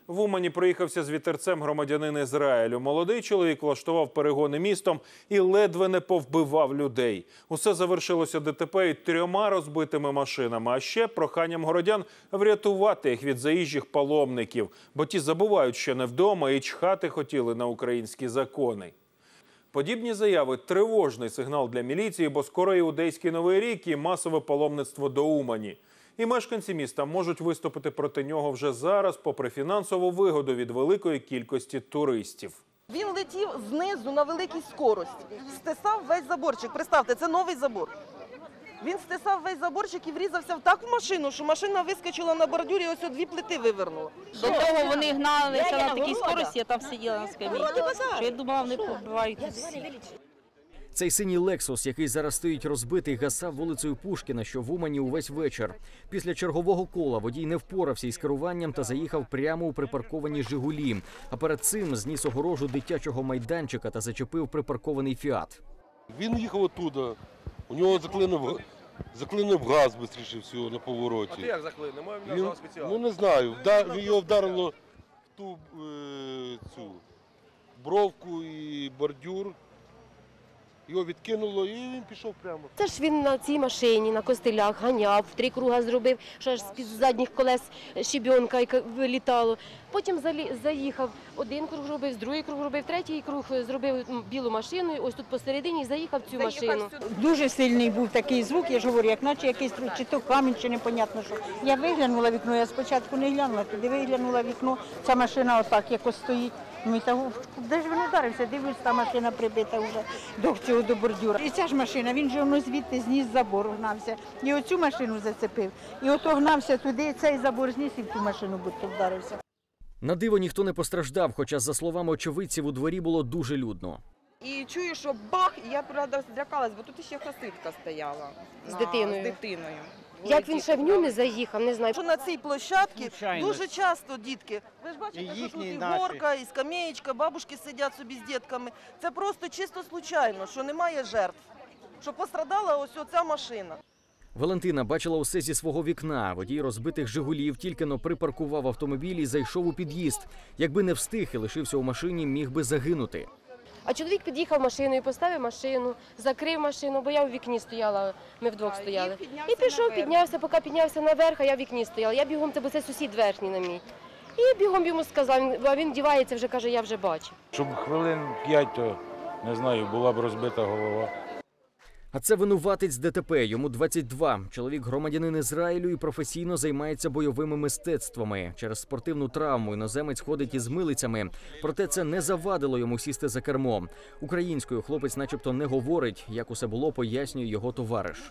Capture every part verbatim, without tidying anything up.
В Умані проїхався з вітерцем громадянин Ізраїлю. Молодий чоловік влаштував перегони містом і ледве не повбивав людей. Усе завершилося ДТП і трьома розбитими машинами, а ще проханням городян врятувати їх від заїжджих паломників, бо ті забувають, що не вдома і чхати хотіли на українські закони. Подібні заяви – тривожний сигнал для міліції, бо скоро іудейський Новий рік і масове паломництво до Умані. І мешканці міста можуть виступити проти нього вже зараз, попри фінансову вигоду від великої кількості туристів. Він летів знизу на великій скорості, стисав весь заборчик. Представте, це новий забор. Він стисав весь заборчик і врізався в таку машину, що машина вискочила на бордюрі, ось дві плити вивернула. До того вони гналися на такій скорості, я там сиділа на скам'ї, що я думала, вони побивають всі. Цей синій «Лексус», який зараз стоїть розбитий, гасав вулицею Пушкіна, що в Умані увесь вечір. Після чергового кола водій не впорався із керуванням та заїхав прямо у припарковані «Жигулі». А перед цим зніс огорожу дитячого майданчика та зачепив припаркований «Фіат». Він їхав оттуда, у нього заклинив, заклинив газ швидше всього на повороті. А ти як заклинив? Ми Він, спеціально. ну не знаю, вдар, його вдарило в ту е, цю бровку і бордюр. Його відкинуло і він пішов прямо. Це ж він на цій машині, на костилях ганяв, три круга зробив, що аж з-під задніх колес щебенка вилітало. Потім заїхав, один круг робив, другий круг робив, третій круг зробив білу машину, ось тут посередині і заїхав в цю машину. Дуже сильний був такий звук, я ж говорю, як наче якийсь чи то камінь, чи непонятно що. Я виглянула вікно, я спочатку не глянула, туди виглянула вікно, ця машина отак якось стоїть. Ми того, де ж він ударився, дивлюсь, та машина прибита вже до цього до бордюра. І ця ж машина, він же воно звідти зніс забор, гнався. І оцю машину зацепив. І ото гнався туди, цей забор зніс і в ту машину будто вдарився. На диво ніхто не постраждав, хоча, за словами очевидців, у дворі було дуже людно. І чую, що бах, і я, правда, злякалась, бо тут ще хасидка стояла. З дитиною. З дитиною. Як він ще в ню не заїхав, не знаю. Що на цій площадці дуже часто дітки, ви ж бачите, що тут і горка, і скамеєчка, бабушки сидять собі з дітками. Це просто чисто случайно, що немає жертв, що пострадала ось оця машина. Валентина бачила усе зі свого вікна. Водій розбитих «Жигулів» тільки-но припаркував автомобіль і зайшов у під'їзд. Якби не встиг і лишився у машині, міг би загинути. А чоловік під'їхав машиною, поставив машину, закрив машину, бо я в вікні стояла, ми вдвох стояли. І пішов, піднявся, поки піднявся наверх, а я в вікні стояла. Я бігом, це бо це сусід верхній на мій. І бігом йому сказав, а він дівається, вже каже, я вже бачу. Щоб хвилин п'ять, то, не знаю, була б розбита голова. А це винуватець ДТП, йому двадцять два. Чоловік громадянин Ізраїлю і професійно займається бойовими мистецтвами. Через спортивну травму іноземець ходить із милицями. Проте це не завадило йому сісти за кермо. Українською хлопець начебто не говорить. Як усе було, пояснює його товариш.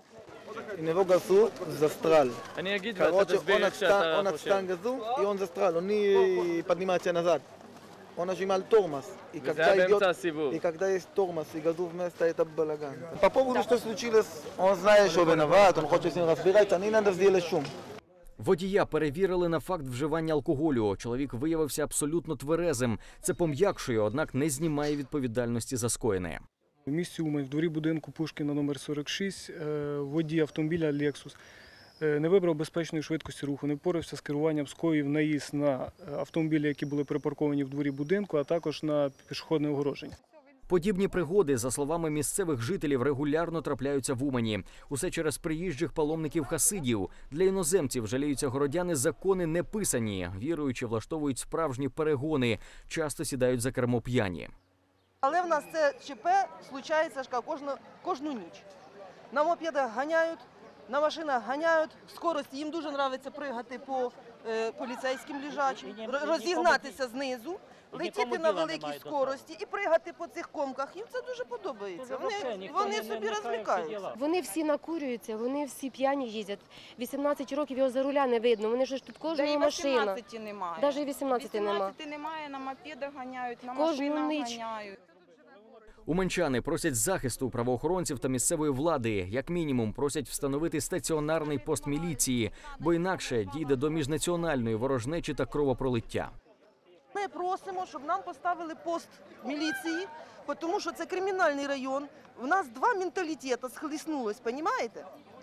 него газу застрял. Короче, он отстан, он отстан газу, и он застрял. Он не поднимается назад. Он нажимал тормоз. И когда, идет, и когда есть тормоз и газу вместо, это балаган. По поводу, что случилось, он знает, что виноват, он хочет с ним разбираться, не надо сделать шум. Водія перевірили на факт вживання алкоголю. Чоловік виявився абсолютно тверезим. Це пом'якшує, однак не знімає відповідальності за скоєне. В місті Умань, в дворі будинку Пушкіна номер сорок шість, водій автомобіля «Лексус» не вибрав безпечної швидкості руху, не впорався з керуванням, скоїв наїзд на автомобілі, які були припарковані в дворі будинку, а також на пішохідне огородження. Подібні пригоди, за словами місцевих жителів, регулярно трапляються в Умані. Усе через приїжджих паломників-хасидів. Для іноземців, жаліються городяни, закони не писані. Віруючі влаштовують справжні перегони, часто сідають за кермо п'яні. Але в нас це ЧП случається ж кожну, кожну ніч. На мопедах ганяють, на машинах ганяють, в скорості їм дуже подобається пригати по е, поліцейським лежачим, розігнатися знизу, летіти на великій скорості і пригати по цих комках. Їм це дуже подобається. Вони, вони собі розвлікаються. Вони всі накурюються, вони всі п'яні їздять. вісімнадцять років його за руля не видно. Вони ж тут кожна машина. Навіть немає. Навіть вісімнадцяти немає. вісімнадцяти немає, на мопедах ганяють, на кожну машинах ніч. ганяють. Уманчани просять захисту правоохоронців та місцевої влади. Як мінімум просять встановити стаціонарний пост міліції, бо інакше дійде до міжнаціональної ворожнечі та кровопролиття. Ми просимо, щоб нам поставили пост міліції, тому що це кримінальний район. У нас два менталітети схліснулись, розумієте?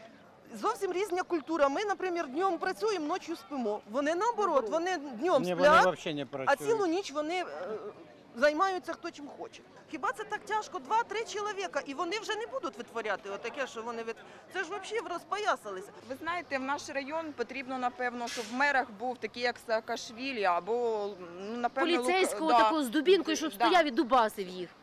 зовсім різна культура. Ми, наприклад, днем працюємо, ночі спимо. Вони наоборот, вони днем Ні, вони сплять, взагалі не а працюють. цілу ніч вони е, займаються хто чим хоче. Хіба це так тяжко? Два-три чоловіка, і вони вже не будуть витворяти отаке, що вони від... Це ж взагалі розпоясалися. Ви знаєте, в наш район потрібно, напевно, щоб в мерах був такий, як Саакашвілі, або, ну, напевно... Поліцейського Лука- да. такого з дубінкою, щоб Да. стояв і дубасив їх.